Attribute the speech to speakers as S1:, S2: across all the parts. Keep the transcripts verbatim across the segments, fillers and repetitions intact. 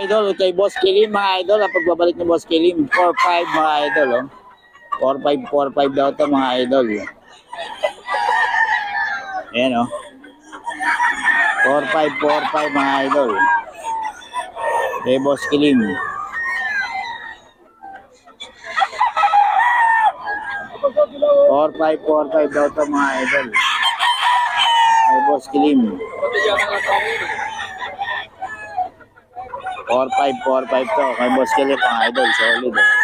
S1: idol, kay Boss Kilim mga idol, ang pagbabalik ni Boss Kilim, four five mga idol, oh. four five, four five daw ito mga idol. Ayan, oh. four five, four five mga idol. Kay Boss Kilim. four five, four five daw ito mga idol. Kay Boss Kilim. four five, four five to. Kay Boss Kilim mga idol. Solid, eh.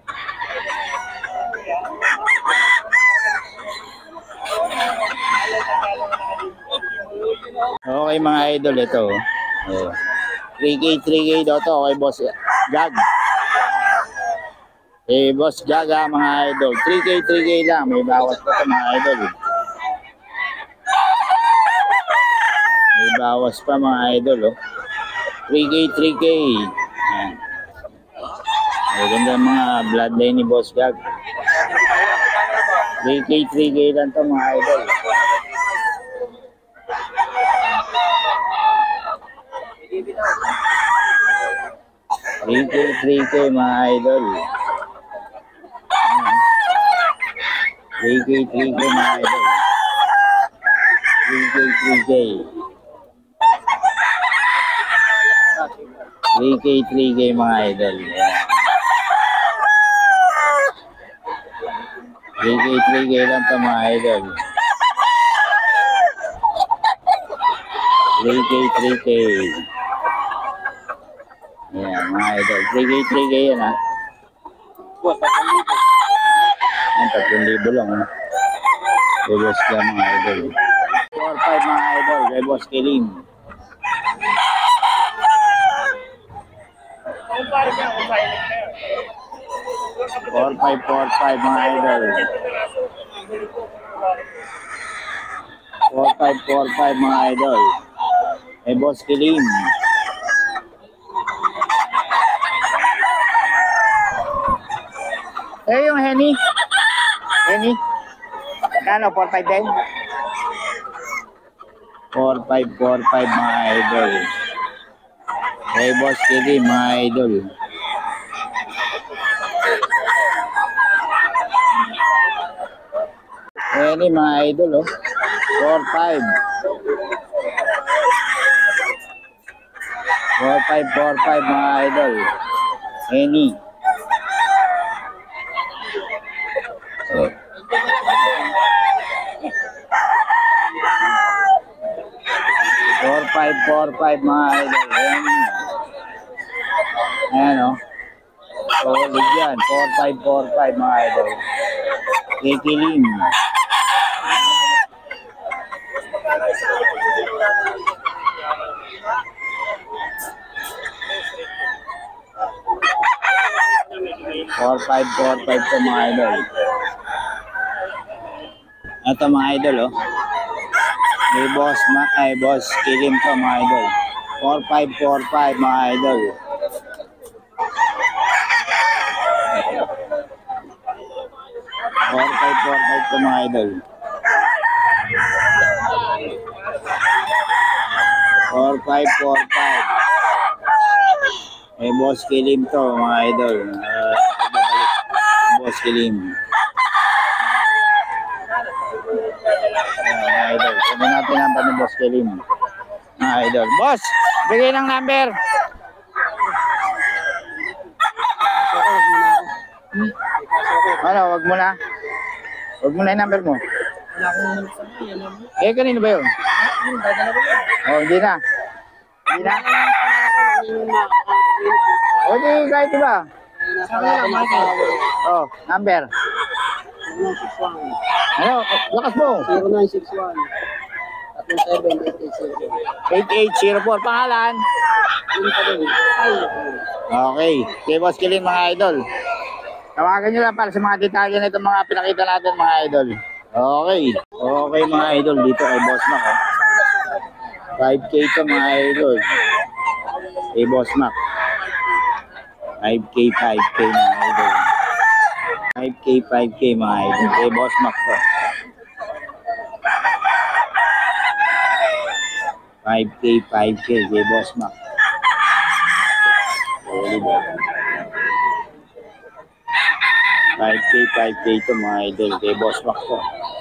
S1: Okay mga idol, ito. Oh. three K, three K daw to kay Boss Jag. Eh, Boss Jag ha, mga idol. three K, three K lang. May bawas pa ito mga idol. May bawas pa mga idol, oh. three K, three K. Ayan. Maganda mga bloodline ni Boss Jag. three K, three K lang to mga idol. three K, three K mga idol. three K, three K mga idol. three K, three K. three K, three K mga idol. three K, three K lang to mga idol. three K, three K. Ayan mga idol. three K, three K yan, ha. Ang tatlong libo lang, ha. Kay Boss ka mga idol. four five mga idol. Kay Boss Kilim. four five, four five mga idol. four five, four five mga idol. Kay Boss Kilim. Eh, yung Henny. Henny. Kano, four five din? four five, four five mga idol. Kay Boss Kilim mga idol. Henny mga idol, oh. four five. four five, four five mga idol. Henny. four five, four five mga idol. Ayan, o. Solid yan. four five, four five mga idol. Kikilim. four five, four five to mga idol. Ito mga idol, oh. May boss, ma ay Boss Kilim to mga idol. four five, four five mga idol. four five, four five to mga idol. four five, four five. May Boss Kilim to mga idol. Uh, Boss Kilim. Mga idol. Sabi natin ang pa ni Boss Kilim. Mga idol. Boss! Bigay ng number. Ano, wag mo na. Wag mo na yung number mo. Eh, kanino ba yun? Oh, hindi na. Hindi na. O, di kahit diba? Oh, number. Ano, lakas mo.
S2: zero nine six one seven
S1: eight eight zero four. Pangalan? Okay. Kay Boss Kilim mga idol. Tawagan nyo lang para sa mga detalye na itong mga pinakita natin mga idol. Okay. Okay mga idol. Dito kay Boss Mac. Oh. five K ito mga idol. Kay Boss Mac. five K, five K mga idol. five K, five K mga idol. Kay Boss Mac to. five K, five K kay Boss Mac. solid. five K, five K ito mga idol. Kay Boss Mac to.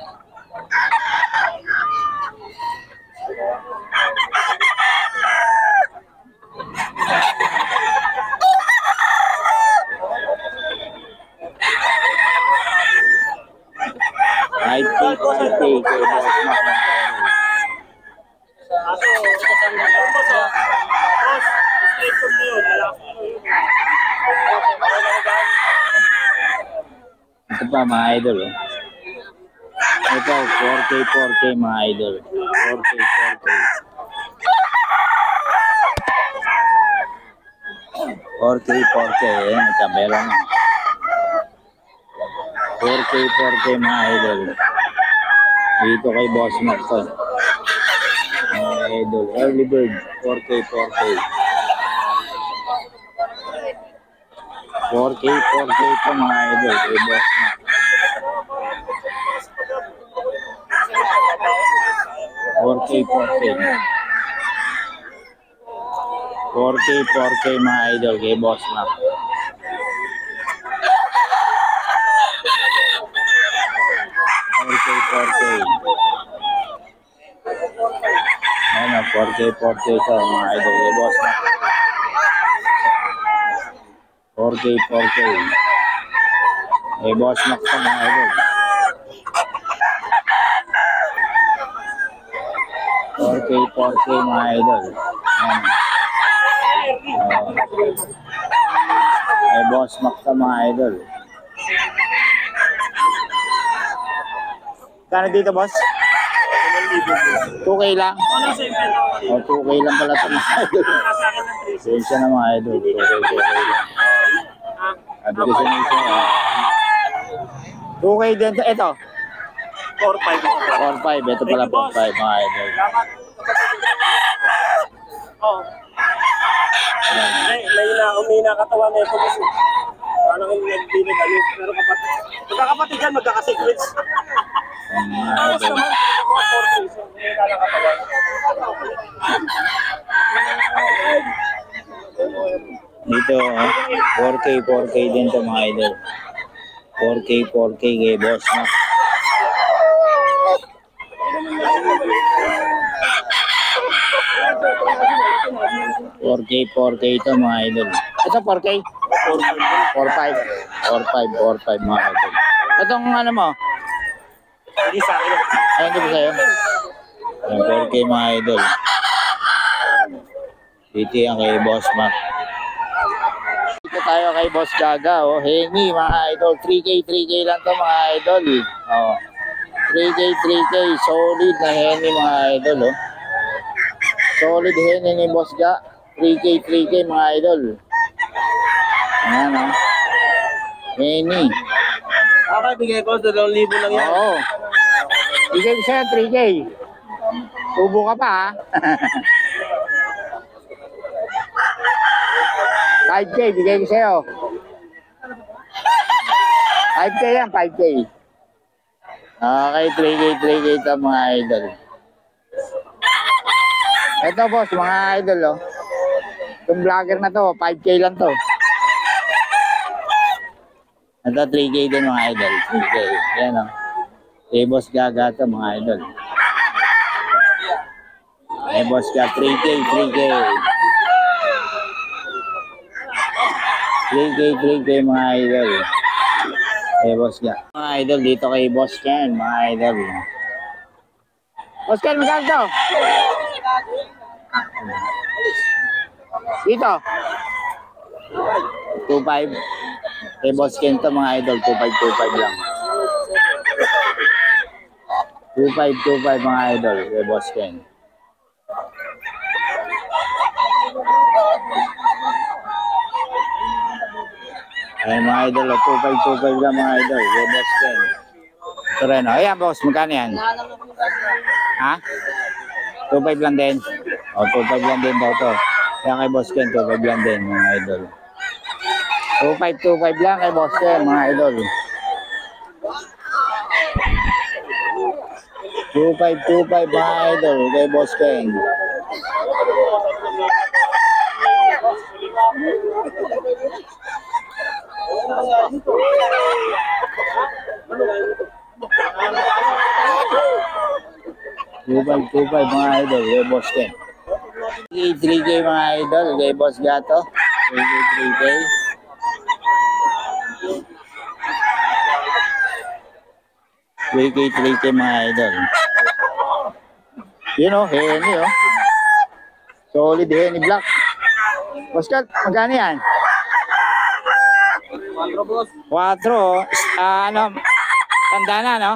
S1: five K, five K kay Boss Mac. Ito pa mga idol. Oh. Ito, four K, four K mga idol. four K, four K. four K, four K. Ayan, nagkabela na. four K, four K mga idol. Dito kay Boss Mac to. Mga idol. Early bird. four K, four K. four K, four K ito mga idol. Kay Boss Mac. four K, four K. four K, four K mga idol. Kay Boss Mac. four K, four K. Ayan o, four K, four K ito mga idol. Kay Boss Mac. four K, four K. Kay Boss Mac ito mga idol. four K, four K mga idol. Ayan. Uh, kay Boss Mac ito mga idol. Kano dito, boss? two K lang? O, two K lang pala ito mga idol. Sensya na mga idol. two K, two K lang. Sabi ko sa nisa, two K din. Ito?
S2: four five.
S1: four five. Ito pala four five mga idol.
S2: Oo. May, may na, may nakatawan na ito kasi. Parang nagbinig ano. Pero kapatid, magkakapatid yan, magkakasequence.
S1: Mga
S2: Tapos
S1: idol.
S2: naman, four K, so may nakatawan.
S1: Dito, oh, four K, four K din to mga idol. four K, four K kay Boss Mac. four K, four K ito mga idol. Ito four K? four five. four five, four five mga idol. Itong ano mo?
S2: Hindi sa akin.
S1: Ay, hindi ba sa'yo? Ayan, four K mga idol. Dito yan kay Boss Mac. Dito tayo kay Boss Gaga. Oh. Henny mga idol. three K, three K lang to mga idol. Eh. Oh. three K, three K. Solid na Henny mga idol. Oh. Solid Henny ni Boss Ga. three K, three K mga idol. Ayan o. Oh. Henny.
S2: Okay, bigay ko, dalawang libo lang yan.
S1: Oo. Bigay ko sa'yo three K. Tubo ka pa ha. five K, bigay ko sa'yo. five K yan, five K. Okay, three K, three K ito mga idol. Ito boss, mga idol oh. Itong vlogger na to, five K lang to. Ito three K din mga idol, three K. Yan oh. Eh, Boss Gaga to mga idol. Eh, Boss Gaga, three K, three K. three K, three K mga idol. Eh, Boss Gaga. Mga idol, dito kay Boss Ken, mga idol. Boss Ken, magkano to? Dito. two five. Eh, Boss Ken to mga idol, two five, two five lang. two five, two five mga idol, kay Boss Ken. Ay mga idol, two five, two five lang mga idol, kay Boss Ken. Ito rin, o. Ayan boss, magkano yan? Ha? two five lang din? O, two five lang din daw to. Ayan kay Boss Ken, two five lang din mga idol. two five, two five lang kay Boss Ken mga idol. two five, two five mga idol kay Boss Ken. Tubal, tubal mga idol, kay Boss Ken. three K mga idol, kay Boss Gato. three K, three K. three K, three K mga idol. Yun o, Henny o. Solid Henny Black. Boss Kat, magkano yan? Quattro. Ah, ano? Tanda na, no?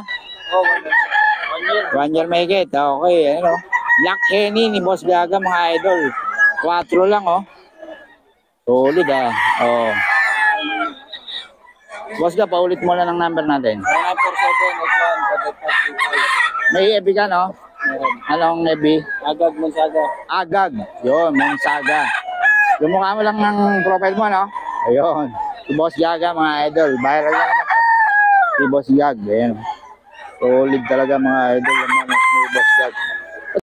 S1: One year may get. Okay, ano? Black Henny ni Boss Gaga mga idol. Quattro lang, oh. Solid, ah. Oh. Boss Gaga, paulit mo na ng number natin.
S2: nine four seven, eight one, five five two five.
S1: May E B ka, no? Anong E B?
S2: Agag Monsaga.
S1: Agag. Yun, Monsaga. Yung mukha mo lang ng profile mo, no? Ayun. Si Boss Gaga, mga idol. Viral na naman to. Si Boss Gag. Ayan. Solid talaga, mga idol. Yung mga ni Boss Gag.